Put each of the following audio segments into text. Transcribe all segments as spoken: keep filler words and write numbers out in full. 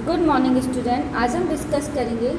Good morning student. आज हम discuss करेंगे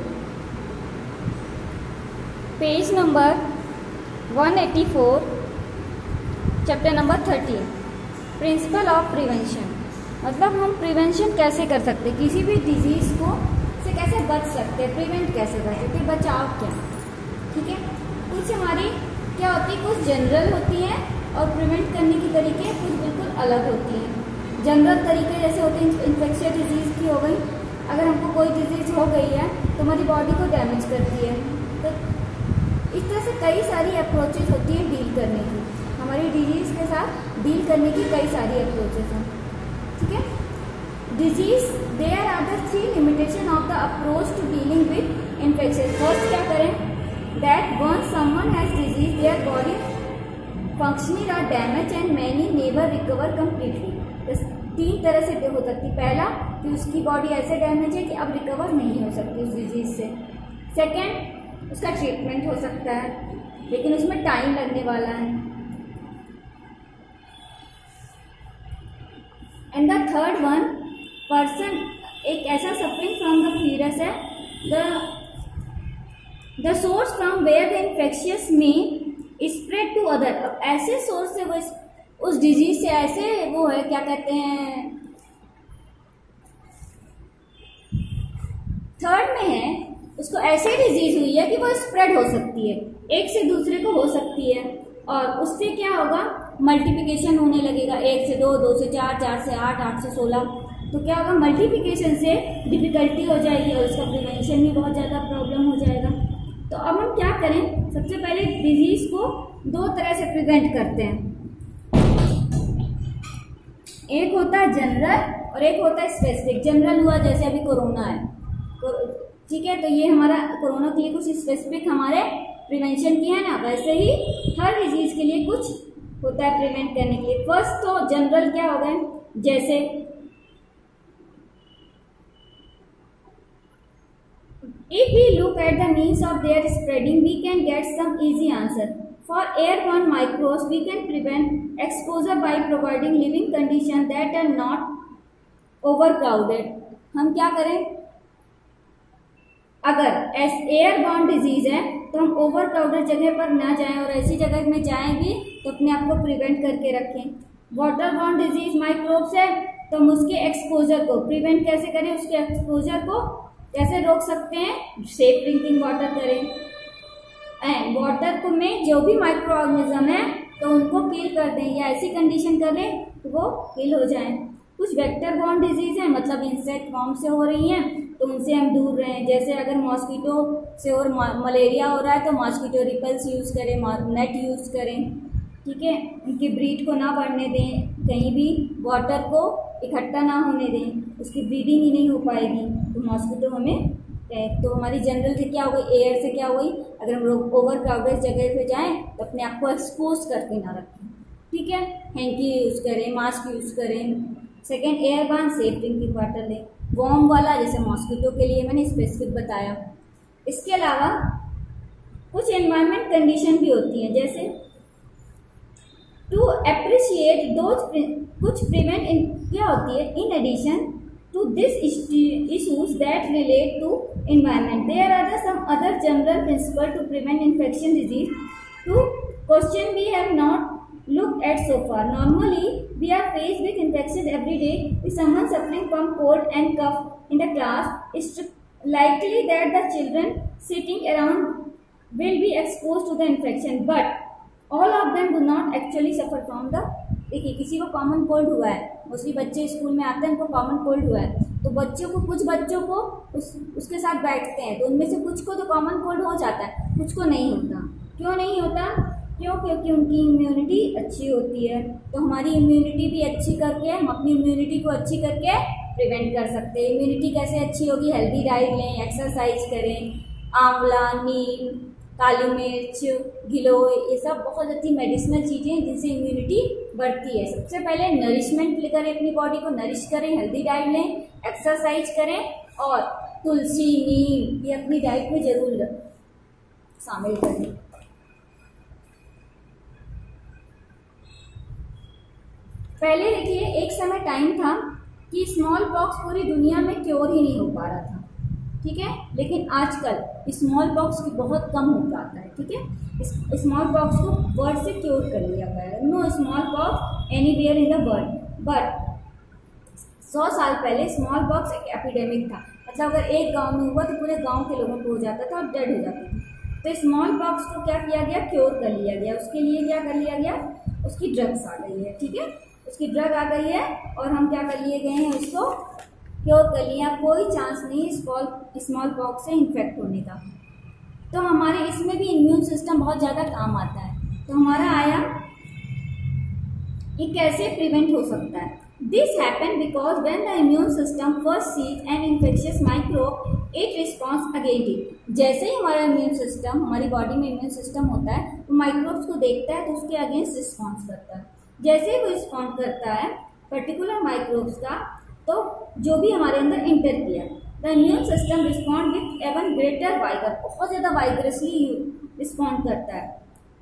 पेज नंबर एक सौ चौरासी, chapter number thirteen, principle of prevention. मतलब हम प्रिवेंशन कैसे कर सकते हैं, किसी भी डिजीज़ को से कैसे बच सकते हैं, प्रिवेंट कैसे कर सकते हैं, बचाव क्या। ठीक है, कुछ हमारी क्या होती है, कुछ जनरल होती है और प्रिवेंट करने के तरीके कुछ बिल्कुल अलग होती हैं। जनरल तरीके जैसे होते हैं इन्फेक्शियस डिजीज़ की हो गई, अगर हमको कोई डिजीज़ हो गई है तो हमारी बॉडी को डैमेज करती है। तो इस तरह से कई सारी अप्रोचेस होती हैं डील करने की, हमारी डिजीज़ के साथ डील करने की कई सारी अप्रोचेस हैं। ठीक है, disease there are the three limitation of the approach to dealing with infection. First क्या करें, that once someone has disease their body functioning are damage and many never recover completely. तीन तरह से हो सकती, पहला कि उसकी बॉडी ऐसे डैमेज है कि अब रिकवर नहीं हो सकती उस डिजीज से। सेकेंड, उसका ट्रीटमेंट हो सकता है लेकिन उसमें टाइम लगने वाला है। And the third one, person एक ऐसा सफरिंग फ्रॉम द फीरस है, the the source from where the infectious में स्प्रेड टू अदर। अब ऐसे सोर्स से वो उस डिजीज से ऐसे वो है, क्या कहते हैं, थर्ड में है, उसको ऐसे डिजीज हुई है कि वो स्प्रेड हो सकती है, एक से दूसरे को हो सकती है और उससे क्या होगा, मल्टीप्लिकेशन होने लगेगा, एक से दो, दो से चार, चार से आठ, आठ से सोलह। तो क्या होगा, मल्टीप्लिकेशन से डिफिकल्टी हो जाएगी और उसका प्रिवेंशन भी बहुत ज़्यादा प्रॉब्लम हो जाएगा। तो अब हम क्या करें, सबसे पहले डिजीज को दो तरह से प्रिवेंट करते हैं, एक होता है जनरल और एक होता है स्पेसिफिक। जनरल हुआ जैसे अभी कोरोना है, ठीक है, तो ये हमारा कोरोना के लिए कुछ स्पेसिफिक हमारे प्रिवेंशन की है ना, वैसे ही हर डिजीज के लिए कुछ होता है प्रिवेंट करने के लिए। फर्स्ट तो जनरल क्या हो गए, जैसे if we look at the means of their spreading we can get some easy answer. For airborne microbes, we can prevent exposure by providing living conditions that are not overcrowded. हम क्या करें, अगर airborne disease है तो हम over crowded जगह पर ना जाएं और ऐसी जगह में जाएं भी तो अपने आप को प्रिवेंट करके रखें। वाटरबॉर्न डिजीज माइक्रोब्स है तो हम उसके एक्सपोजर को प्रिवेंट कैसे करें, उसके एक्सपोजर को कैसे रोक सकते हैं, सेफ ड्रिंकिंग वाटर करें। एंड वाटर को में जो भी माइक्रो ऑर्गेनिज्म है तो उनको किल कर दें या ऐसी कंडीशन कर दें तो वो किल हो जाएं। कुछ वेक्टर बॉर्न डिजीज है, मतलब इंसेक्ट फॉर्म से हो रही हैं तो उनसे हम दूर रहें। जैसे अगर मॉस्किटो से और मलेरिया हो रहा है तो मॉस्किटो रिपल्स यूज़ करें, नेट यूज़ करें। ठीक है, उनकी ब्रीड को ना बढ़ने दें, कहीं भी वाटर को इकट्ठा ना होने दें, उसकी ब्रीडिंग ही नहीं हो पाएगी तो मॉस्किटो हमें। तो हमारी जनरल से क्या हो गई, एयर से क्या हो गई, अगर हम लोग ओवर क्राउडेड जगह पे जाएं तो अपने आप को एक्सपोज करके ना रखें। ठीक है, हैंकी यूज़ करें, मास्क यूज़ करें। Second, airborne safe drinking water लें, वार्म वाला, जैसे मॉस्किटो के लिए मैंने स्पेसिफिक बताया। इसके अलावा कुछ एनवायरमेंट कंडीशन भी होती हैं, जैसे टू अप्रिशिएट दोज कुछ प्रिवेंट इन क्या होती है, in addition to this issues that relate to environment there are the some other general principle to prevent infection disease to question we have not looked at so far. Normally we are faced with infection every day. If someone suffering from cold and cough in the class, it's likely that the children sitting around will be exposed to the infection, but all of them do not actually suffer from the। देखिए, किसी को common cold हुआ है, mostly बच्चे school में आते हैं उनको कॉमन कोल्ड हुआ है तो बच्चों को कुछ बच्चों को उस उसके साथ बैठते हैं तो उनमें से कुछ को तो कॉमन कोल्ड हो जाता है, कुछ को नहीं होता। क्यों नहीं होता, क्यों, क्योंकि उनकी इम्यूनिटी अच्छी होती है। तो हमारी इम्यूनिटी भी अच्छी करके हम अपनी इम्यूनिटी को अच्छी करके प्रिवेंट कर सकते हैं। इम्यूनिटी कैसे अच्छी होगी, हेल्दी डाइट लें, एक्सरसाइज करें, आंवला, नीम, काली मिर्च, गिलोय, ये सब बहुत अच्छी मेडिसिनल चीज़ें हैं जिनसे इम्यूनिटी बढ़ती है। सबसे पहले नरिशमेंट करें, अपनी बॉडी को नरिश करें, हेल्दी डाइट लें, एक्सरसाइज करें और तुलसी, नीम ये अपनी डाइट में जरूर शामिल करें। पहले देखिए, एक समय टाइम था कि स्मॉल पॉक्स पूरी दुनिया में क्योर ही नहीं हो पा रहा था, ठीक है। लेकिन आजकल स्मॉल पॉक्स की बहुत कम हो पाता है, ठीक है। स्मॉल पॉक्स को वर्ड से क्योर कर लिया गया है, no smallpox anywhere in the world. But सौ साल पहले स्मॉल पॉक्स एक एपिडेमिक था, मतलब अगर एक गांव में हुआ तो पूरे गांव के लोगों को हो जाता था और डेड हो जाते थे। तो स्मॉल पॉक्स को क्या किया गया, क्योर कर लिया गया। उसके लिए क्या कर लिया गया, उसकी ड्रग्स आ गई है, ठीक है। उसकी ड्रग आ गई है और हम क्या कर लिए गए हैं, उसको क्योर कर लिया। कोई चांस नहीं स्मॉल पॉक्स से इन्फेक्ट होने का। तो हमारे इसमें भी इम्यून सिस्टम बहुत ज़्यादा काम आता है। तो हमारा आया ये कैसे प्रिवेंट हो सकता है। This happen because when the immune system first sees an infectious microbe it response against it. जैसे ही हमारा इम्यून सिस्टम, हमारी बॉडी में इम्यून सिस्टम होता है, वो माइक्रोब्स को देखता है तो उसके अगेंस्ट रिस्पॉन्स करता है। जैसे ही वो रिस्पॉन्ड करता है पर्टिकुलर माइक्रोब्स का, तो जो भी हमारे अंदर इंटर किया, the immune system respond with even greater vigour, बहुत ज़्यादा वाइगरसली रिस्पॉन्ड करता है।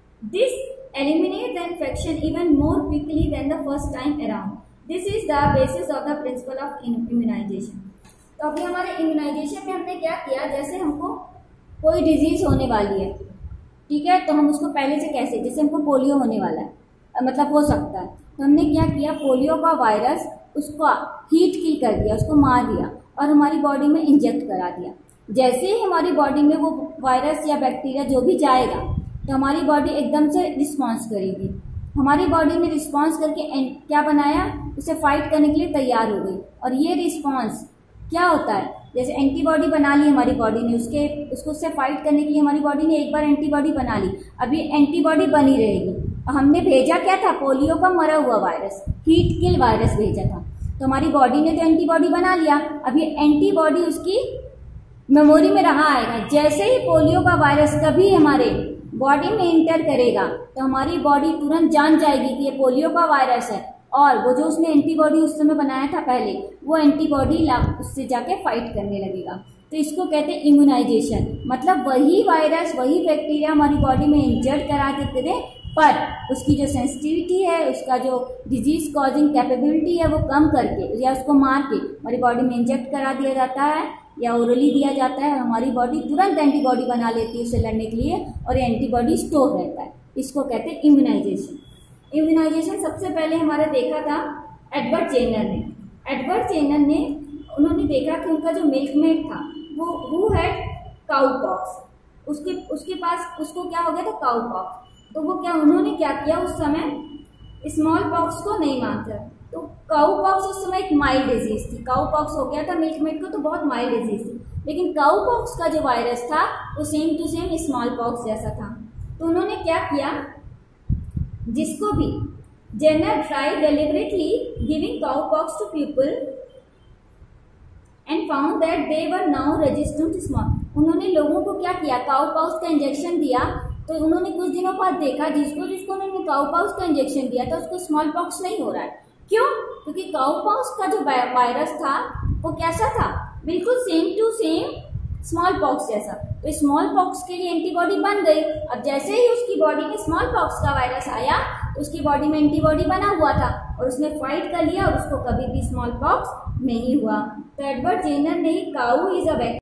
This eliminate the infection even more quickly than the first time around. This is the basis of the principle of immunisation. तो अभी हमारे immunisation में हमने क्या किया, जैसे हमको कोई डिजीज होने वाली है, ठीक है, तो हम उसको पहले से कैसे, जैसे हमको पोलियो होने वाला है, मतलब हो सकता है, तो हमने क्या किया, पोलियो का वायरस उसको हीट किल कर दिया, उसको मार दिया और हमारी बॉडी में इंजेक्ट करा दिया। जैसे ही हमारी बॉडी में वो वायरस या बैक्टीरिया जो भी जाएगा तो हमारी बॉडी एकदम से रिस्पॉन्स करेगी। हमारी बॉडी ने रिस्पॉन्स करके क्या बनाया, उसे फाइट करने के लिए तैयार हो गई। और ये रिस्पॉन्स क्या होता है, जैसे एंटीबॉडी बना ली हमारी बॉडी ने, उसके उसको उससे फाइट करने के लिए हमारी बॉडी ने एक बार एंटीबॉडी बना ली, अभी एंटीबॉडी बनी रहेगी। और हमने भेजा क्या था, पोलियो का मरा हुआ वायरस, हीट किल वायरस भेजा था। तो हमारी बॉडी ने तो एंटीबॉडी बना लिया, अभी एंटीबॉडी उसकी मेमोरी में रहा आएगा। जैसे ही पोलियो का वायरस कभी हमारे बॉडी में इंटर करेगा तो हमारी बॉडी तुरंत जान जाएगी कि ये पोलियो का वायरस है, और वो जो उसने एंटीबॉडी उस समय बनाया था पहले, वो एंटीबॉडी उससे जाके फाइट करने लगेगा। तो इसको कहते हैं इम्यूनाइजेशन। मतलब वही वायरस, वही बैक्टीरिया हमारी बॉडी में इंजर्ड करा देते थे, पर उसकी जो सेंसिटिविटी है, उसका जो डिजीज कॉजिंग कैपेबिलिटी है, वो कम करके या उसको मार के हमारी बॉडी में इंजेक्ट करा दिया जाता है या ओरली दिया जाता है। हमारी बॉडी तुरंत एंटीबॉडी बना लेती है उससे लड़ने के लिए, और ये एंटीबॉडी स्टोर रहता है। इसको कहते हैं इम्यूनाइजेशन। इम्यूनाइजेशन सबसे पहले हमारा देखा था एडवर्ड जेनर ने। एडवर्ड जेनर ने उन्होंने देखा कि उनका जो मिल्कमेट था वो हु हैड काउ पॉक्स, उसके उसके पास उसको क्या हो गया था, काउ पॉक्स। तो वो क्या, उन्होंने क्या किया, उस समय स्मॉल पॉक्स को नहीं मानता, तो काउ पॉक्स उस समय एक माइल्ड डिजीज थी। काउ पॉक्स हो गया था मिल्कमेट को तो बहुत माइल्ड डिजीज थी, लेकिन काउ पॉक्स का जो वायरस था वो same to same smallpox जैसा था। तो उन्होंने क्या किया, जिसको भी Jenner try deliberately giving cowpox to people and found that they were now resistant to small. उन्होंने लोगों को क्या किया, काउ पॉक्स का इंजेक्शन दिया, तो उन्होंने कुछ दिनों बाद देखा जिसको जिसको उन्होंने काउ पॉक्स का इंजेक्शन दिया था उसको स्मॉल पॉक्स नहीं हो रहा है। क्यों? क्योंकि काउ पॉक्स का जो वायरस था वो कैसा था, बिल्कुल same to same smallpox जैसा। तो स्मॉल पॉक्स के लिए एंटीबॉडी बन गई। अब जैसे ही उसकी बॉडी में स्मॉल पॉक्स का वायरस आया तो उसकी बॉडी में एंटीबॉडी बना हुआ था और उसने फाइट कर लिया और उसको कभी भी स्मॉल पॉक्स नहीं हुआ। तो एडवर्ड जेनर ने काउ इज अ